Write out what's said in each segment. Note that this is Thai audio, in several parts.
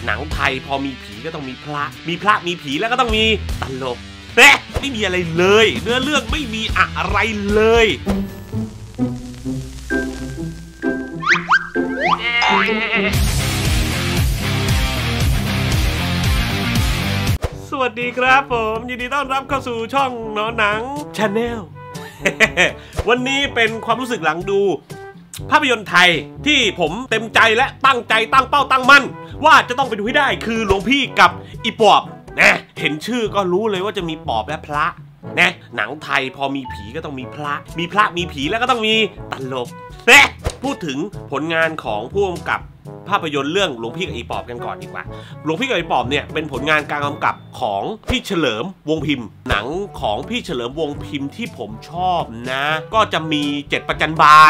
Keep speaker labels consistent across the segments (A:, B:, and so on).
A: หนังไทยพอมีผีก็ต้องมีพระมีผีแล้วก็ต้องมีตลกแต่ไม่มีอะไรเลยเนื้อเรื่องไม่มีอะไรเลยสวัสดีครับผมยินดีต้อนรับเข้าสู่ช่องหนอหนัง Channel วันนี้เป็นความรู้สึกหลังดูภาพยนตร์ไทยที่ผมเต็มใจและตั้งใจตั้งเป้าตั้งมั่นว่าจะต้องไปดูให้ได้คือหลวงพี่กับอีปอบนะเห็นชื่อก็รู้เลยว่าจะมีปอบและพระนะหนังไทยพอมีผีก็ต้องมีพระมีผีแล้วก็ต้องมีตลกนะพูดถึงผลงานของผู้กำกับภาพยนตร์เรื่องหลวงพี่กับอีปอบกันก่อนดีกว่าหลวงพี่กับอีปอบเนี่ยเป็นผลงานการกำกับของพี่เฉลิมวงพิมพ์หนังของพี่เฉลิมวงพิมพ์ที่ผมชอบนะก็จะมี7ประจันบาน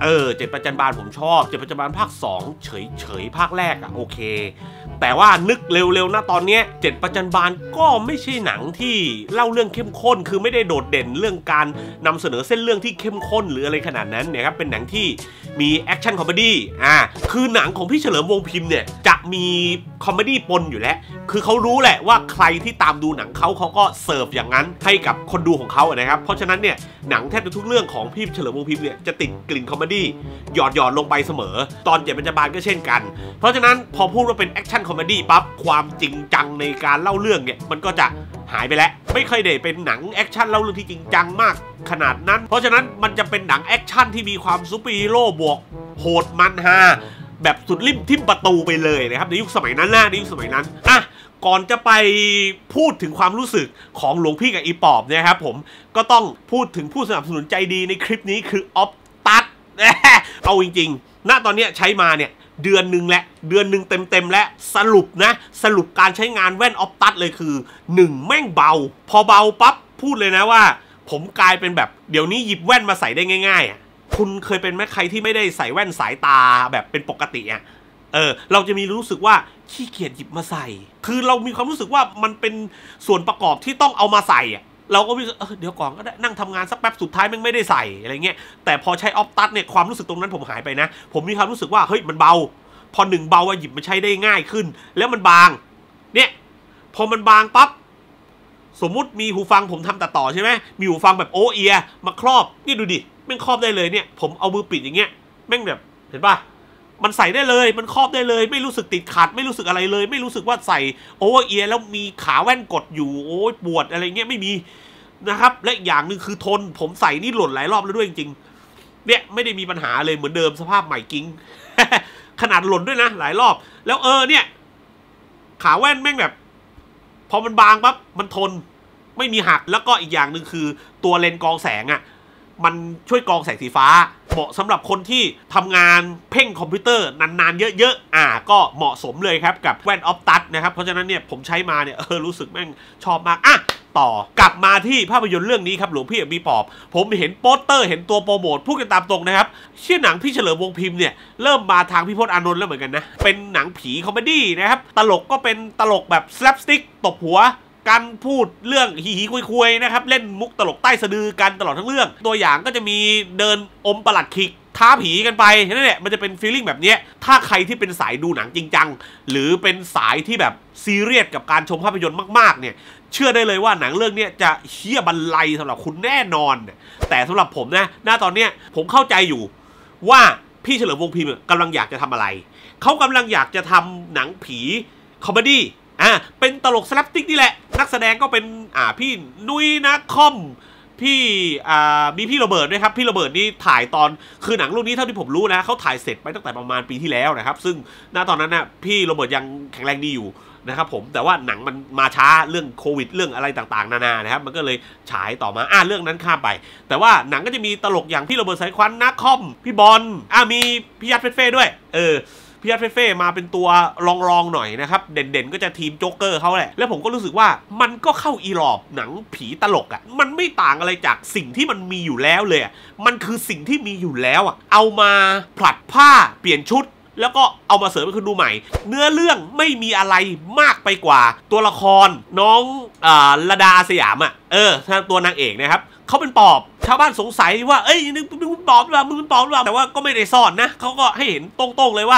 A: 7ประจันบานผมชอบ7ประจันบานภาค2เฉยภาคแรกโอเคแต่ว่านึกเร็วๆนะตอนนี้7ประจันบานก็ไม่ใช่หนังที่เล่าเรื่องเข้มข้นคือไม่ได้โดดเด่นเรื่องการนำเสนอเส้นเรื่องที่เข้มข้นหรืออะไรขนาดนั้นเนี่ยครับเป็นหนังที่มีแอคชั่นคอมเมดี้คือหนังของพี่เฉลิมวงพิมพ์เนี่ยจะมีคอมเมดี้ปนอยู่แล้วคือเขารู้แหละว่าใครที่ตามดูหนังเขาก็เสิร์ฟอย่างนั้นให้กับคนดูของเขานะครับเพราะฉะนั้นเนี่ยหนังแทบทุกเรื่องของพี่เฉลิมวงพิมพ์เนี่ยจะติดกลิ่นคอมเมดี้หยอดลงไปเสมอตอน7ประจันบานก็เช่นกันเพราะฉะนั้นพอพูดว่าเป็นแอคชั่นคอมเมดี้ปั๊บความจริงจังในการเล่าเรื่องเนี่ยมันก็จะหายไปแล้วไม่เคยได้เป็นหนังแอคชั่นเล่าเรื่องที่จริงจังมากขนาดนั้นเพราะฉะนั้นมันจะเป็นหนังแอคชั่นที่มีความซูเปอร์ฮีโร่บวกโหดมันฮาแบบสุดริมทิ่มประตูไปเลยนะครับในยุคสมัยนั้นก่อนจะไปพูดถึงความรู้สึกของหลวงพี่กับอีปอบเนี่ยครับผมก็ต้องพูดถึงผู้สนับสนุนใจดีในคลิปนี้คือออฟตัสเอาจริงๆณตอนนี้ใช้มาเนี่ยเดือนหนึ่งเต็มและสรุปการใช้งานแว่นออฟตัสเลยคือ1แม่งเบาพอเบาปั๊บพูดเลยนะว่าผมกลายเป็นแบบเดี๋ยวนี้หยิบแว่นมาใส่ได้ง่ายๆคุณเคยเป็นไหมใครที่ไม่ได้ใส่แว่นสายตาแบบเป็นปกติเราจะมีรู้สึกว่าขี้เกียจหยิบมาใส่คือเรามีความรู้สึกว่ามันเป็นส่วนประกอบที่ต้องเอามาใส่เราก็รู้สึกเดี๋ยวก่อนก็ได้นั่งทำงานสักแป๊บสุดท้ายมันไม่ได้ใส่อะไรเงี้ยแต่พอใช้ออฟตัสเนี่ยความรู้สึกตรงนั้นผมหายไปนะผมมีความรู้สึกว่าเฮ้ยมันเบาพอ1เบาหยิบมาใช้ได้ง่ายขึ้นแล้วมันบางเนี่ยพอมันบางปั๊บสมมุติมีหูฟังผมทำตัดต่อใช่ไหมมีหูฟังแบบโอเอียมาครอบนี่ดูดิแม่งครอบได้เลยเนี่ยผมเอามือปิดอย่างเงี้ยแม่งแบบเห็นป่ะมันใส่ได้เลยมันครอบได้เลยไม่รู้สึกติดขัดไม่รู้สึกอะไรเลยไม่รู้สึกว่าใส่โอเวอร์เอียแล้วมีขาแว่นกดอยู่โอ้ยปวดอะไรเงี้ยไม่มีนะครับและอีกอย่างหนึ่งคือทนผมใส่นี่หล่นหลายรอบแล้วด้วยจริงๆเนี่ยไม่ได้มีปัญหาเลยเหมือนเดิมสภาพใหม่กิ้ง ขนาดหล่นด้วยนะหลายรอบแล้วเนี่ยขาแว่นแม่งแบบพอมันบางปั๊บมันทนไม่มีหักแล้วก็อีกอย่างหนึ่งคือตัวเลนส์กรองแสงมันช่วยกรองแสงสีฟ้าเหมาะสำหรับคนที่ทำงานเพ่งคอมพิวเตอร์นานๆเยอะๆก็เหมาะสมเลยครับกับแว่นออฟตัสนะครับเพราะฉะนั้นเนี่ยผมใช้มาเนี่ยรู้สึกแม่งชอบมากต่อกลับมาที่ภาพยนตร์เรื่องนี้ครับหลวงพี่กับอีปอบผมเห็นโปสเตอร์เห็นตัวโปรโมทพูดกันตามตรงนะครับชื่อหนังพี่เฉลิมวงพิมพ์เนี่ยเริ่มมาทางพี่พจน์อานนท์แล้วเหมือนกันนะเป็นหนังผีคอมเมดี้นะครับตลกก็เป็นตลกแบบสแลปสติ๊กตบหัวการพูดเรื่องหีคุยๆนะครับเล่นมุกตลกใต้สะดือกันตลอดทั้งเรื่องตัวอย่างก็จะมีเดินอมประหลัดขิกท้าผีกันไปนั่นแหละมันจะเป็นฟีลลิ่งแบบนี้ถ้าใครที่เป็นสายดูหนังจริงจังหรือเป็นสายที่แบบซีเรียสกับการชมภาพยนตร์มากๆเนี่ยเชื่อได้เลยว่าหนังเรื่องนี้จะเหี้ยบรรลัยสำหรับคุณแน่นอนแต่สำหรับผมนะณตอนนี้ผมเข้าใจอยู่ว่าพี่เฉลิมวงพิมพ์กำลังอยากจะทำอะไรเขากำลังอยากจะทำหนังผีคอมเมดี้เป็นตลกสแลปสติ๊กนี่แหละนักแสดงก็เป็นพี่นุ้ยนะคอมพี่มีพี่โรเบิร์ตด้วยครับพี่โรเบิร์ตนี่ถ่ายตอนคือหนังเรื่องนี้เท่าที่ผมรู้นะเขาถ่ายเสร็จไปตั้งแต่ประมาณปีที่แล้วนะครับซึ่งณตอนนั้นนะพี่โรเบิร์ตยังแข็งแรงดีอยู่นะครับผมแต่ว่าหนังมันมาช้าเรื่องโควิดเรื่องอะไรต่างๆนานานะครับมันก็เลยฉายต่อมาเรื่องนั้นข้ามไปแต่ว่าหนังก็จะมีตลกอย่างพี่โรเบิร์ตสายควันนักคอมพี่บอลมีพี่ยัดเฟ่ด้วยพี่ยัดเฟ่มาเป็นตัวรองหน่อยนะครับเด่นๆก็จะทีมโจ๊กเกอร์เขาแหละแล้วผมก็รู้สึกว่ามันก็เข้าอีหลอบหนังผีตลกมันไม่ต่างอะไรจากสิ่งที่มันมีอยู่แล้วเลยมันคือสิ่งที่มีอยู่แล้วเอามาผลัดผ้าเปลี่ยนชุดแล้วก็เอามาเสริมให้คุณดูใหม่เนื้อเรื่องไม่มีอะไรมากไปกว่าตัวละครน้องระดาสยามถ้าตัวนางเอกนะครับเขาเป็นปอบชาวบ้านสงสัยว่ามึงปอบหรือเปล่ามึงปอบหรือเปล่าแต่ว่าก็ไม่ได้ซ่อนนะเขาก็ให้เห็นตรงๆเลยว่า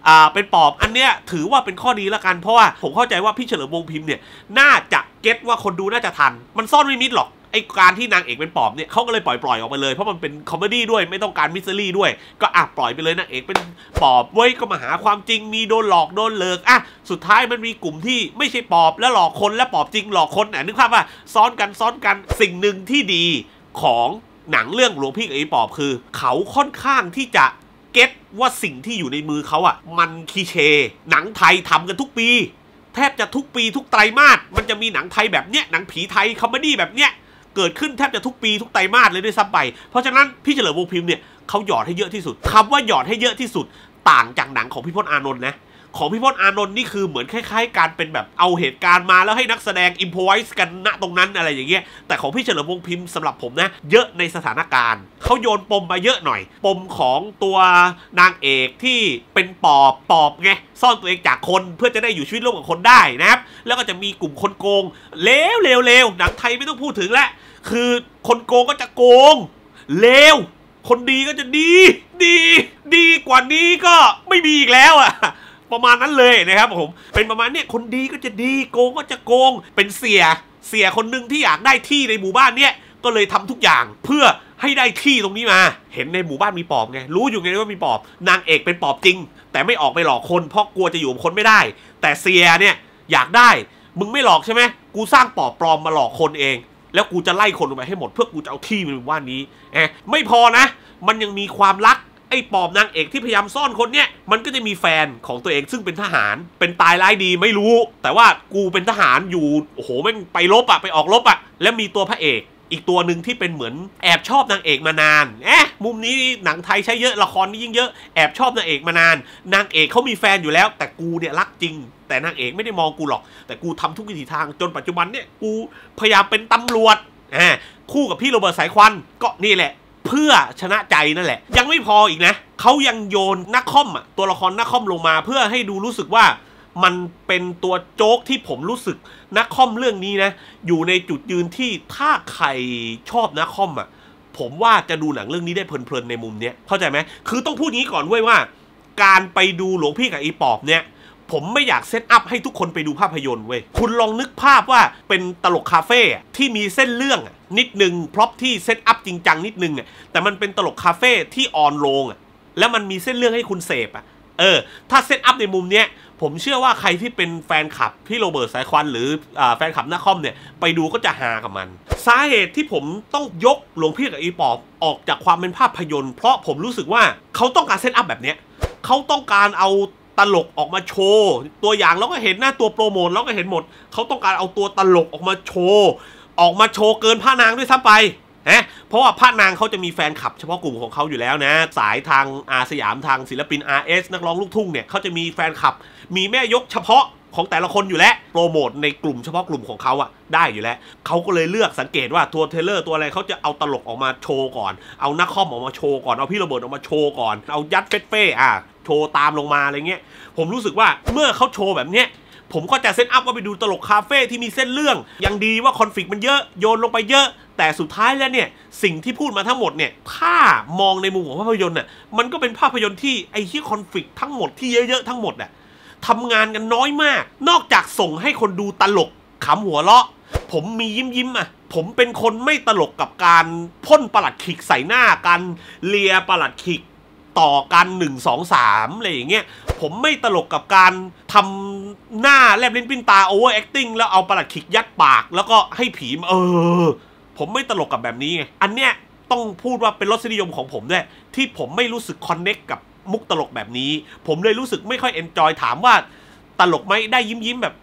A: เป็นปอบอันเนี้ยถือว่าเป็นข้อดีละกันเพราะว่าผมเข้าใจว่าพี่เฉลิมวงศ์พิมพ์เนี่ยน่าจะเก็ตว่าคนดูน่าจะทันมันซ่อนไม่มิดหรอกไอการที่นางเอกเป็นปอบเนี่ยเขาก็เลยปล่อยออกไปเลยเพราะมันเป็นคอมเมดี้ด้วยไม่ต้องการมิสซิลี่ด้วยก็ปล่อยไปเลยนางเอกเป็นปอบเว้ยก็มาหาความจริงมีโดนหลอกโดนเลิกสุดท้ายมันมีกลุ่มที่ไม่ใช่ปอบแล้วหลอกคนและปอบจริงหลอกคนนึกภาพว่าซ้อนกันสิ่งหนึ่งที่ดีของหนังเรื่องหลวงพี่กับไอ้ปอบคือเขาค่อนข้างที่จะเก็ตว่าสิ่งที่อยู่ในมือเขามันคีเชหนังไทยทำกันทุกปีแทบจะทุกปีทุกไตรมาสมันจะมีหนังไทยแบบเนี้ยหนังผีไทยคอมเมดี้แบบเนี้ยเกิดขึ้นแทบจะทุกปีทุกไตรมาสเลยด้วยซ้ำไปเพราะฉะนั้นพี่เฉลิมวงศ์พิมพ์เนี่ยเขาหยอดให้เยอะที่สุดคำว่าหยอดให้เยอะที่สุดต่างจากหนังของพี่พจน์อานนท์นะของพี่พจน์อานนท์นี่คือเหมือนคล้ายๆการเป็นแบบเอาเหตุการณ์มาแล้วให้นักแสดงอิมพอไวส์กันณตรงนั้นอะไรอย่างเงี้ยแต่ของพี่เฉลิมวงศ์พิมพ์สำหรับผมนะเยอะในสถานการณ์เขาโยนปมมาเยอะหน่อยปมของตัวนางเอกที่เป็นปอบไงซ่อนตัวเองจากคนเพื่อจะได้อยู่ชีวิตร่วมกับคนได้นะครับแล้วก็จะมีกลุ่มคนโกงเลวหนังไทยไม่ต้องพูดถึงแล้วคือคนโกงก็จะโกงเลวคนดีก็จะดีกว่านี้ก็ไม่มีอีกแล้วประมาณนั้นเลยนะครับผมเป็นประมาณเนี้ยคนดีก็จะดีโกงก็จะโกงเป็นเสียคนหนึ่งที่อยากได้ที่ในหมู่บ้านเนี้ยก็เลยทำทุกอย่างเพื่อให้ได้ที่ตรงนี้มาเห็นในหมู่บ้านมีปอบไงรู้อยู่ไงว่ามีปอบนางเอกเป็นปอบจริงแต่ไม่ออกไปหลอกคนเพราะกลัวจะอยู่กับคนไม่ได้แต่เสียเนี่ยอยากได้มึงไม่หลอกใช่ไหมกูสร้างปอบปลอมมาหลอกคนเองแล้วกูจะไล่คนออกไปให้หมดเพื่อกูจะเอาที่ในหมู่บ้านนี้ไม่พอนะมันยังมีความรักไอ้ปอบนางเอกที่พยายามซ่อนคนเนี้ยมันก็จะมีแฟนของตัวเองซึ่งเป็นทหารเป็นตายร้ายดีไม่รู้แต่ว่ากูเป็นทหารอยู่โอ้โหแม่งไปรบไปออกรบแล้วมีตัวพระเอกอีกตัวหนึ่งที่เป็นเหมือนแอบชอบนางเอกมานานมุมนี้หนังไทยใช้เยอะละครนี่ยิ่งเยอะแอบชอบนางเอกมานานนางเอกเขามีแฟนอยู่แล้วแต่กูเนี่ยรักจริงแต่นางเอกไม่ได้มองกูหรอกแต่กูทำทุกวิถีทางจนปัจจุบันเนี่ยกูพยายามเป็นตำรวจคู่กับพี่โรเบิร์ตสายควันก็นี่แหละเพื่อชนะใจนั่นแหละยังไม่พออีกนะเขายังโยนนักคอมตัวละครนักคอมลงมาเพื่อให้ดูรู้สึกว่ามันเป็นตัวโจ๊กที่ผมรู้สึกนักคอมเรื่องนี้นะอยู่ในจุดยืนที่ถ้าใครชอบนักคอมผมว่าจะดูหนังเรื่องนี้ได้เพลินๆในมุมเนี้ยเข้าใจไหมคือต้องพูดงี้ก่อนเว้ยว่าการไปดูหลวงพี่กับไอ้ปอบเนี่ยผมไม่อยากเซตอัพให้ทุกคนไปดูภาพยนตร์เว้ยคุณลองนึกภาพว่าเป็นตลกคาเฟ่ที่มีเส้นเรื่องนิดนึงพร็อพที่เซตอัพจริงจังนิดนึงแต่มันเป็นตลกคาเฟ่ที่ออนโรงแล้วมันมีเส้นเรื่องให้คุณเสพถ้าเซตอัพในมุมเนี้ยผมเชื่อว่าใครที่เป็นแฟนคลับพี่โรเบิร์ตสายควันหรือแฟนคลับนักคอมเนี่ยไปดูก็จะฮากับมันสาเหตุที่ผมต้องยกหลวงพี่กับไอ้ปอบออกจากความเป็นภาพยนตร์เพราะผมรู้สึกว่าเขาต้องการเซตอัพแบบเนี้ยเขาต้องการเอาตลกออกมาโชว์ตัวอย่างเราก็เห็นหน้าตัวโปรโมทเราก็เห็นหมดเขาต้องการเอาตัวตลกออกมาโชว์เกินพระนางด้วยซ้ำไปเพราะว่าพระนางเขาจะมีแฟนคลับเฉพาะกลุ่มของเขาอยู่แล้วนะสายทางสยามทางศิลปิน RS นักร้องลูกทุ่งเนี่ยเขาจะมีแฟนคลับมีแม่ยกเฉพาะของแต่ละคนอยู่แล้วโปรโมทในกลุ่มเฉพาะกลุ่มของเขาได้อยู่แล้วเขาก็เลยเลือกสังเกตว่าตัวเทเลอร์ตัวอะไรเขาจะเอาตลกออกมาโชว์ก่อนเอานักคอมออกมาโชว์ก่อนเอาพี่โรเบิร์ตออกมาโชว์ก่อนเอายัดเฟ่โชว์ตามลงมาอะไรเงี้ยผมรู้สึกว่าเมื่อเขาโชว์แบบเนี้ยผมก็จะเซตอัพว่าไปดูตลกคาเฟ่ที่มีเส้นเรื่องยังดีว่าคอนฟลิกต์มันเยอะโยนลงไปเยอะแต่สุดท้ายแล้วเนี่ยสิ่งที่พูดมาทั้งหมดเนี่ยถ้ามองในมุมของภาพยนตร์มันก็เป็นภาพยนตร์ที่ไอ้ที่คอนฟลิกต์ทั้งหมดที่เยอะๆทั้งหมดทำงานกันน้อยมากนอกจากส่งให้คนดูตลกขำหัวเราะผมมียิ้มผมเป็นคนไม่ตลกกับการพ่นประหลัดขิกใส่หน้ากันเลียประหลัดขิกต่อกัน1 2 3อะไรอย่างเงี้ยผมไม่ตลกกับการทำหน้าแลบลิ้นปิ้นตาโอเวอร์แอคติ้งแล้วเอาประหลัดขิกยัดปากแล้วก็ให้ผีผมไม่ตลกกับแบบนี้ไงอันเนี้ยต้องพูดว่าเป็นรสนิยมของผมด้วยที่ผมไม่รู้สึกคอนเน็กกับมุกตลกแบบนี้ผมเลยรู้สึกไม่ค่อยเอนจอยถามว่าตลกไหมได้ยิ้มแบบ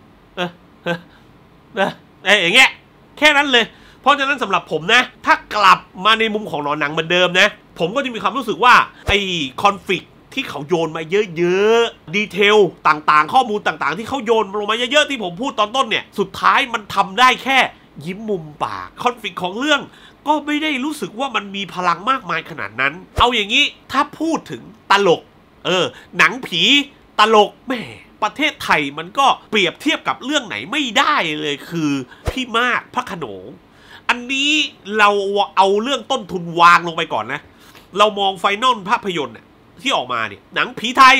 A: อย่างเงี้ยแค่นั้นเลยเพราะฉะนั้นสำหรับผมนะถ้ากลับมาในมุมของหนังเหมือนเดิมนะผมก็จะมีความรู้สึกว่าไอ้คอนฟลิกต์ที่เขาโยนมาเยอะๆดีเทลต่างๆข้อมูลต่างๆที่เขาโยนลงมาเยอะๆที่ผมพูดตอนต้นเนี่ยสุดท้ายมันทำได้แค่ยิ้มมุมปากคอนฟลิกต์ของเรื่องก็ไม่ได้รู้สึกว่ามันมีพลังมากมายขนาดนั้นเอาอย่างนี้ถ้าพูดถึงตลกหนังผีตลกแม่ประเทศไทยมันก็เปรียบเทียบกับเรื่องไหนไม่ได้เลยคือพี่มากพระโขนงอันนี้เราเอาเรื่องต้นทุนวางลงไปก่อนนะเรามองไฟนอลภาพยนตร์ที่ออกมาเนี่ยหนังผีไทยต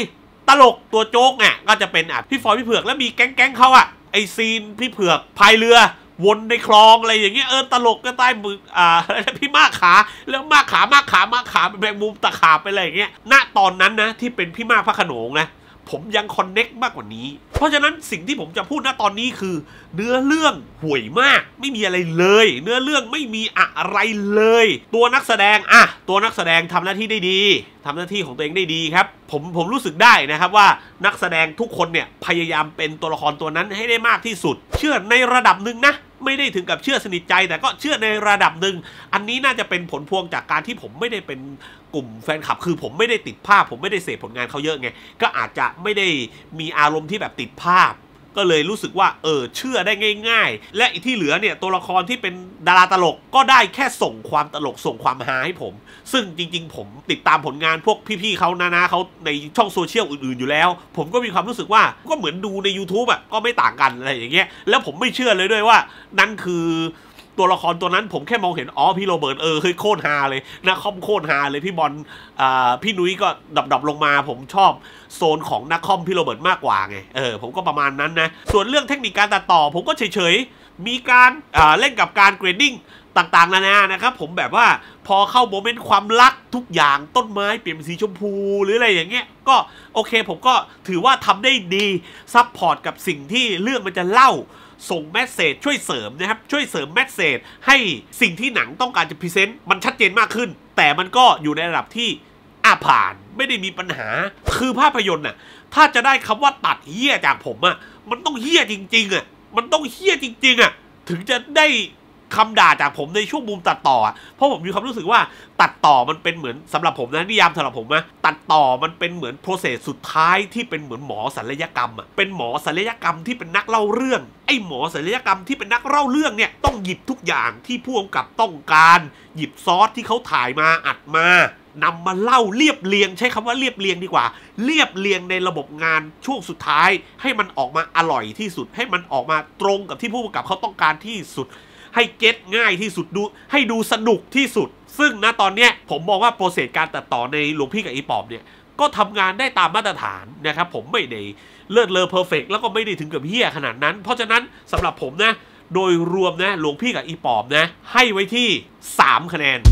A: ตลกตัวโจ๊กเนี่ยก็จะเป็นพี่ฟอยพี่เผือกแล้วมีแก๊งเขาไอซีนพี่เผือกพายเรือวนในคลองอะไรอย่างเงี้ยตลกก็ใต้มือพี่มากขาแล้วมากขาเป็นแมงมุมตะขาบไปอะไรอย่างเงี้ยณตอนนั้นนะที่เป็นพี่มากพระโขนงนะผมยังคอนเน็กมากกว่านี้เพราะฉะนั้นสิ่งที่ผมจะพูดณตอนนี้คือเนื้อเรื่องห่วยมากไม่มีอะไรเลยเนื้อเรื่องไม่มีอะไรเลยตัวนักแสดงตัวนักแสดงทำหน้าที่ได้ดีทำหน้าที่ของตัวเองได้ดีครับผมรู้สึกได้นะครับว่านักแสดงทุกคนเนี่ยพยายามเป็นตัวละครตัวนั้นให้ได้มากที่สุดเชื่อในระดับหนึ่งนะไม่ได้ถึงกับเชื่อสนิทใจแต่ก็เชื่อในระดับหนึ่งอันนี้น่าจะเป็นผลพวงจากการที่ผมไม่ได้เป็นกลุ่มแฟนคลับคือผมไม่ได้ติดภาพผมไม่ได้เสพผลงานเขาเยอะไงก็อาจจะไม่ได้มีอารมณ์ที่แบบติดภาพก็เลยรู้สึกว่าเชื่อได้ง่ายๆและอีกที่เหลือเนี่ยตัวละครที่เป็นดาราตลกก็ได้แค่ส่งความตลกส่งความฮาให้ผมซึ่งจริงๆผมติดตามผลงานพวกพี่ๆเขานะเขาในช่องโซเชียลอื่นๆอยู่แล้วผมก็มีความรู้สึกว่าก็เหมือนดูใน YouTube ก็ไม่ต่างกันอะไรอย่างเงี้ยแล้วผมไม่เชื่อเลยด้วยว่านั่นคือตัวละครตัวนั้นผมแค่มองเห็นพี่โรเบิร์ตเฮ้ยโคตรฮาเลยนะคอมโคตรฮาเลยพี่บอลพี่นุ้ยก็ดับลงมาผมชอบโซนของนักคอมพี่โรเบิร์ตมากกว่าไงผมก็ประมาณนั้นนะส่วนเรื่องเทคนิคการตัดต่อผมก็เฉยๆมีการเล่นกับการเกรดดิ้งต่างๆนานานะครับผมแบบว่าพอเข้าโมเมนต์ความรักทุกอย่างต้นไม้เปลี่ยนเป็นสีชมพูหรืออะไรอย่างเงี้ยก็โอเคผมก็ถือว่าทำได้ดีซัพพอร์ตกับสิ่งที่เรื่องมันจะเล่าส่งแมสเสจช่วยเสริมนะครับช่วยเสริมแมสเสจให้สิ่งที่หนังต้องการจะพรีเซนต์มันชัดเจนมากขึ้นแต่มันก็อยู่ในระดับที่ผ่านไม่ได้มีปัญหาคือภาพยนตร์ถ้าจะได้คำว่าตัดเหี้ยจากผมมันต้องเหี้ยจริงๆมันต้องเหี้ยจริงๆถึงจะได้คำด่าจากผมในช่วงมุมตัดต่อเพราะผมมีความรู้สึกว่าตัดต่อมันเป็นเหมือนสำหรับผมนะนิยามสำหรับผมนะตัดต่อมันเป็นเหมือนโปรเซสสุดท้ายที่เป็นเหมือนหมอศัลยกรรมเป็นหมอศัลยกรรมที่เป็นนักเล่าเรื่องไอ้หมอศัลยกรรมที่เป็นนักเล่าเรื่องเนี่ยต้องหยิบทุกอย่างที่ผู้กำกับต้องการหยิบซอสที่เขาถ่ายมาอัดมานำมาเล่าเรียบเรียงใช้คำว่าเรียบเรียงดีกว่าเรียบเรียงในระบบงานช่วงสุดท้ายให้มันออกมาอร่อยที่สุดให้มันออกมาตรงกับที่ผู้กำกับเขาต้องการที่สุดให้เก็ตง่ายที่สุดให้ดูสนุกที่สุดซึ่งณตอนเนี้ยผมมองว่าโปรเซสการตัดต่อในหลวงพี่กับอีปอบเนี่ยก็ทำงานได้ตามมาตรฐานนะครับผมไม่ได้เลิศเลอเพอร์เฟกต์แล้วก็ไม่ได้ถึงกับเหี้ยขนาดนั้นเพราะฉะนั้นสำหรับผมนะโดยรวมนะหลวงพี่กับอีปอบนะให้ไว้ที่3คะแนน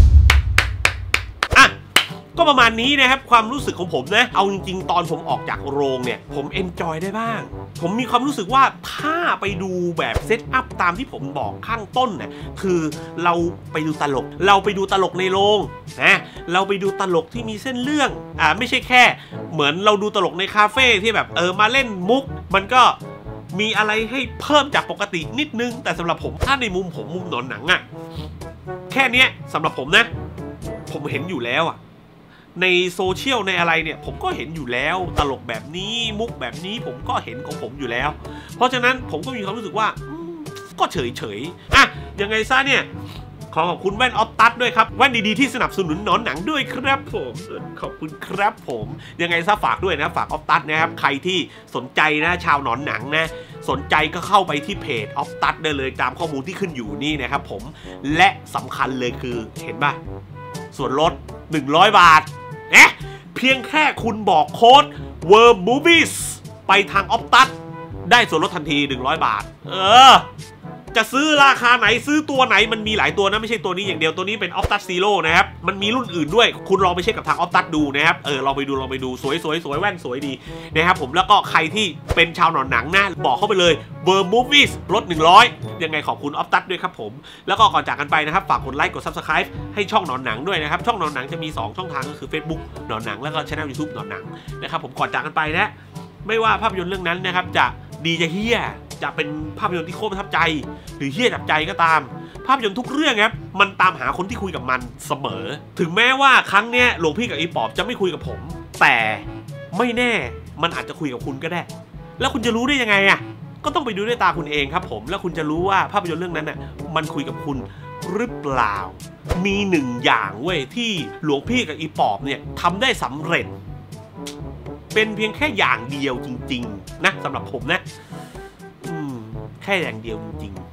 A: ก็ประมาณนี้นะครับความรู้สึกของผมนะเอาจริงๆตอนผมออกจากโรงเนี่ยผมเอนจอยได้บ้างผมมีความรู้สึกว่าถ้าไปดูแบบเซตอัพตามที่ผมบอกข้างต้นเนี่ยคือเราไปดูตลกในโรงนะเราไปดูตลกที่มีเส้นเรื่องไม่ใช่แค่เหมือนเราดูตลกในคาเฟ่ที่แบบมาเล่นมุกมันก็มีอะไรให้เพิ่มจากปกตินิดนึงแต่สำหรับผมถ้าในมุมหนอนหนังแค่นี้สำหรับผมนะผมเห็นอยู่แล้วในโซเชียลในอะไรเนี่ยผมก็เห็นอยู่แล้วตลกแบบนี้มุกแบบนี้ผมก็เห็นของผมอยู่แล้วเพราะฉะนั้นผมก็มีความรู้สึกว่าก็เฉยยังไงซะเนี่ยขอบคุณแว่นออฟตัสด้วยครับแว่นดีๆที่สนับสนุนหนอนหนังด้วยครับผมขอบคุณครับผมยังไงซะฝากด้วยนะฝากออฟตัสนะครับใครที่สนใจนะชาวหนอนหนังนะสนใจก็เข้าไปที่เพจออฟตัสได้เลยตามข้อมูลที่ขึ้นอยู่นี่นะครับผมและสำคัญเลยคือเห็นป่ะส่วนลด100 บาทเพียงแค่คุณบอกโค้ด Worm Movies ไปทาง Optus ได้ส่วนลดทันที100 บาทจะซื้อราคาไหนซื้อตัวไหนมันมีหลายตัวนะไม่ใช่ตัวนี้อย่างเดียวตัวนี้เป็น Optus Zero นะครับมันมีรุ่นอื่นด้วยคุณลองไปเช็คกับทาง Optus ดูนะครับลองไปดูสวยแว่นสวยดีนะครับผมแล้วก็ใครที่เป็นชาวหนอนหนังนะบอกเข้าไปเลย Worm Movies ลด100ยังไงขอบคุณ Optus ด้วยครับผมแล้วก็ก่อนจากกันไปนะครับฝากกดไลค์กด Subscribe ให้ช่องหนอนหนังด้วยนะครับช่องหนอนหนังจะมี2ช่องทางก็คือ Facebook หนอนหนังแล้วก็ Channel YouTube หนอนหนังนะครับผมก่อนจากกันไปนะไม่ว่าภาพยนตร์เรื่องนั้นนะครับจะดีจะเฮี้ยจะเป็นภาพยนตร์ที่โคตรประทับใจหรือเฮี้ยจับใจก็ตามภาพยนตร์ทุกเรื่องครับมันตามหาคนที่คุยกับมันเสมอถึงแม้ว่าครั้งเนี้ยหลวงพี่กับอีปอบจะไม่คุยกับผมแต่ไม่แน่มันอาจจะคุยกับคุณก็ได้แล้วคุณจะรู้ได้ยังไงก็ต้องไปดูด้วยตาคุณเองครับผมแล้วคุณจะรู้ว่าภาพยนตร์เรื่องนั้นมันคุยกับคุณหรือเปล่ามี1อย่างเว้ยที่หลวงพี่กับอีปอบเนี่ยทำได้สำเร็จเป็นเพียงแค่อย่างเดียวจริงๆนะสำหรับผมนะแค่อย่างเดียวจริงๆ